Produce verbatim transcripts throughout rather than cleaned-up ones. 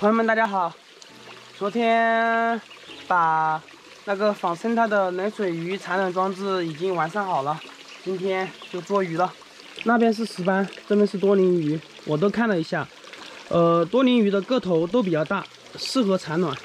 朋友们，大家好！昨天把那个仿生态的冷水鱼产卵装置已经完善好了，今天就做鱼了。那边是石斑，这边是多鳞鱼，我都看了一下，呃，多鳞鱼的个头都比较大，适合产卵。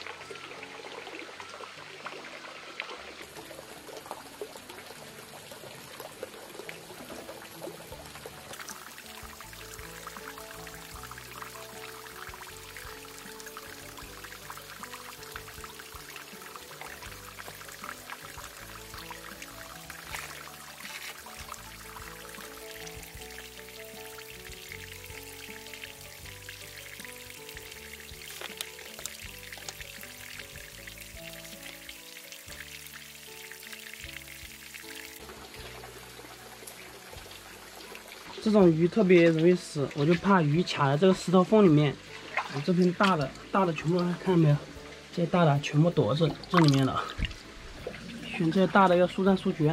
这种鱼特别容易死，我就怕鱼卡在这个石头缝里面。我这边大的大的全部看到没有？这些大的全部躲这这里面了。选这些大的要速战速决。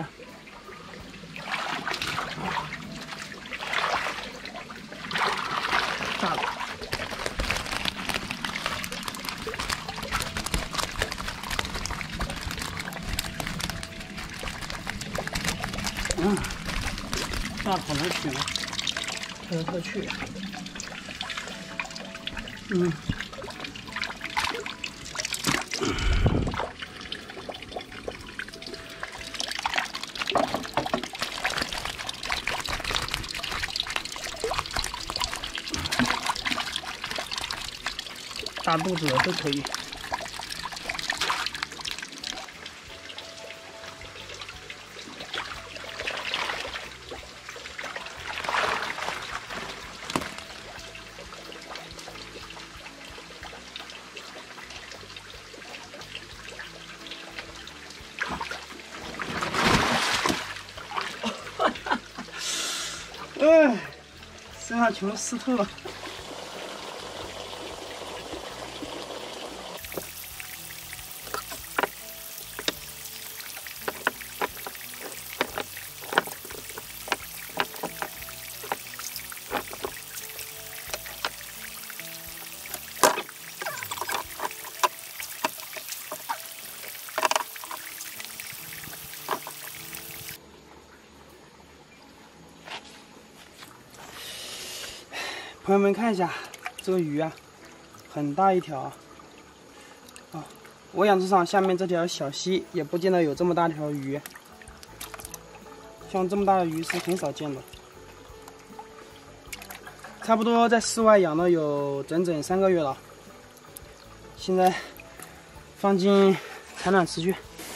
大的。嗯，大的好难选啊。 跳来跳去，嗯，大肚子的都可以。 哎，身上全都湿透了。朋友们看一下，这个鱼啊，很大一条啊！啊，我养殖场下面这条小溪也不见得有这么大条鱼，像这么大的鱼是很少见的。差不多在室外养了有整整三个月了，现在放进产卵池去。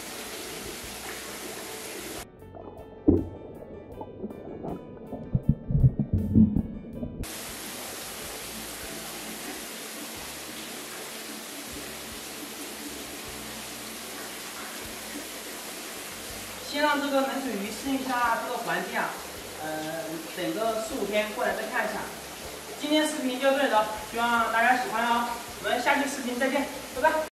先让这个冷水鱼适应一下这个环境啊，呃，等个四五天过来再看一下。今天视频就到这里了，希望大家喜欢哦。我们下期视频再见，拜拜。